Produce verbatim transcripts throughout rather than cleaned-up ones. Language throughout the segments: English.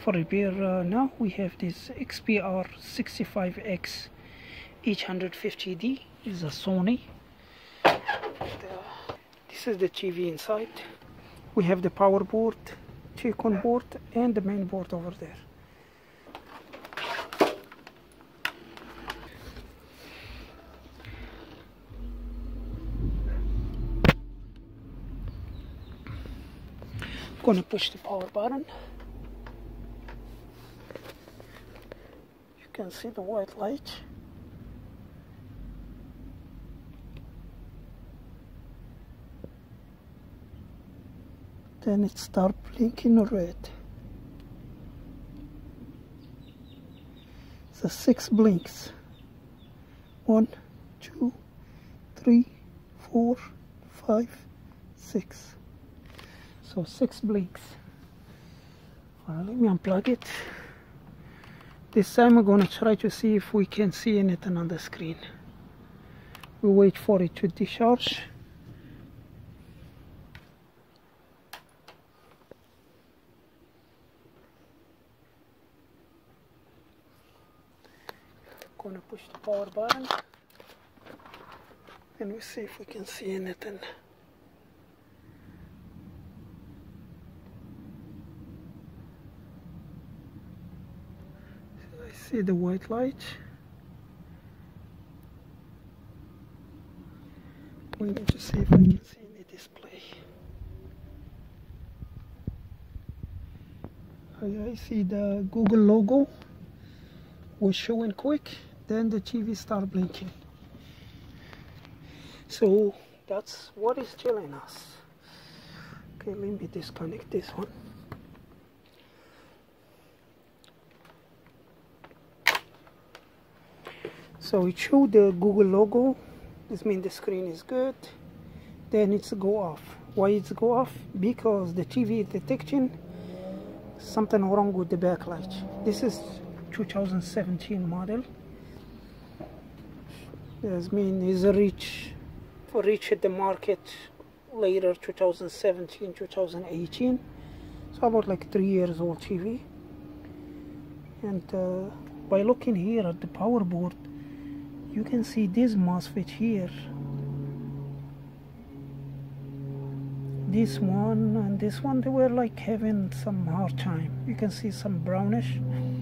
for repair. Uh, now we have this X B R sixty-five X eight fifty D. This is a Sony. And, uh, this is the T V inside. We have the power board, check-on board, and the main board over there. I'm gonna push the power button. You can see the white light. Then it starts blinking red. So six blinks. One, two, three, four, five, six. So six blinks. Alright, let me unplug it. This time we're gonna try to see if we can see anything on the screen. We wait for it to discharge. Gonna push the power button and we see if we can see anything. So I see the white light. We need to see if we can see the display. I see the Google logo was showing quick. Then the T V start blinking. So that's what is telling us. Okay, let me disconnect this one. So it showed the Google logo. This means the screen is good. Then it's go off. Why it's go off? Because the T V is detecting something wrong with the backlight. This is two thousand seventeen model. This means is a reach for reach at the market later two thousand seventeen, two thousand eighteen. So about like three years old T V. And uh, by looking here at the power board, you can see this MOSFET here. This one and this one, they were like having some hard time. You can see some brownish.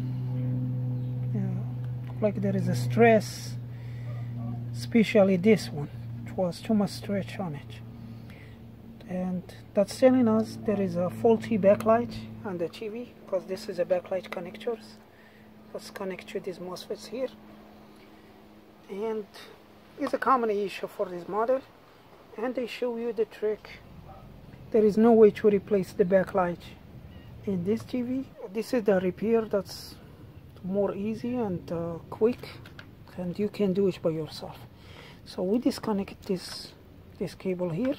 Yeah, like there is a stress. Especially this one, it was too much stretch on it, and that's telling us there is a faulty backlight on the T V, because this is a backlight connectors. Let's connect to these MOSFETs here, and it's a common issue for this model. And they show you the trick. There is no way to replace the backlight in this T V. This is the repair that's more easy and uh, quick, and you can do it by yourself. So we disconnect this this cable here,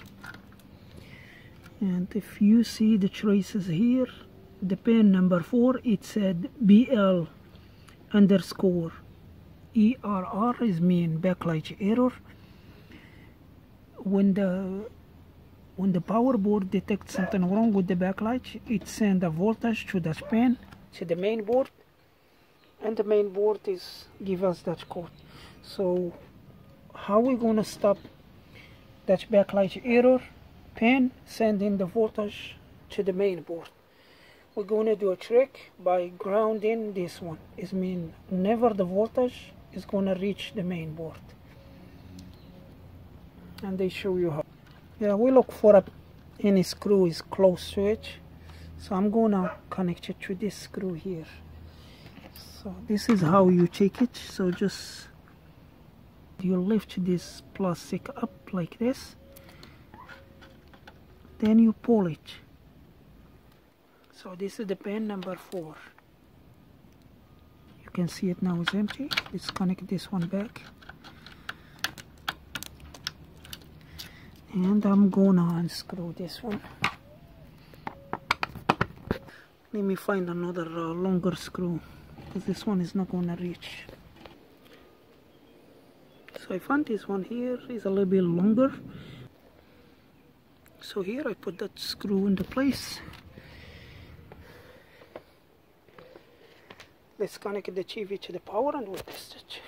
and if you see the traces here, the pin number four, it said B L underscore E R R is mean backlight error. When the when the power board detects something wrong with the backlight, it sends a voltage to that pin, to the main board, and the main board is give us that code. So how we gonna stop that backlight error? Pin sending the voltage to the main board. We're gonna do a trick by grounding this one. It means never the voltage is gonna reach the main board. And they show you how. Yeah, we look for a, any screw is close to it. So I'm gonna connect it to this screw here. So this is how you take it. So just you lift this plastic up like this, then you pull it. So this is the pin number four. You can see it now is empty. Let's connect this one back, and I'm gonna unscrew this one. Let me find another uh, longer screw, because this one is not gonna reach. So I found this one here is a little bit longer. So here I put that screw into place. let's connect the T V to the power and we'll test it.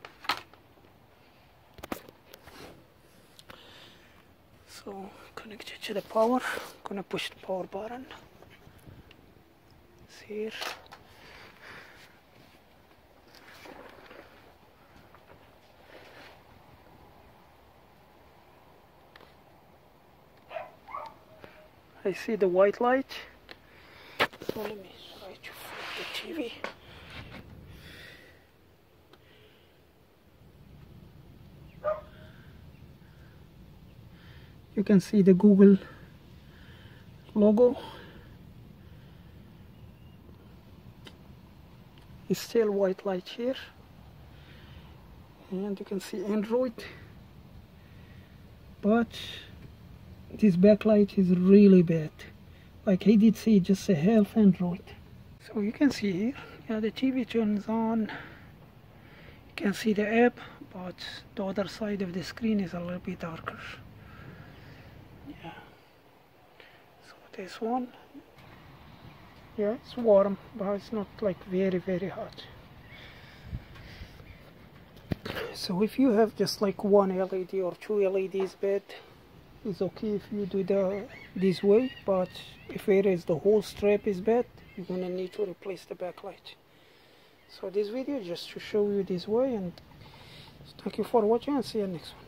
So connect it to the power. I'm gonna push the power button. It's here. I see the white light. So let me try to flip the T V. You can see the Google logo. It's still white light here. And you can see Android. But this backlight is really bad. Like I did see, just a half Android. So you can see here, yeah, the T V turns on. You can see the app, but the other side of the screen is a little bit darker. Yeah. So this one, yeah, it's warm, but it's not like very very hot. So if you have just like one L E D or two L E Ds bad, it's okay if you do the this way, but if it is the whole strap is bad, you're gonna need to replace the backlight. So this video just to show you this way, and thank you for watching and see you next one.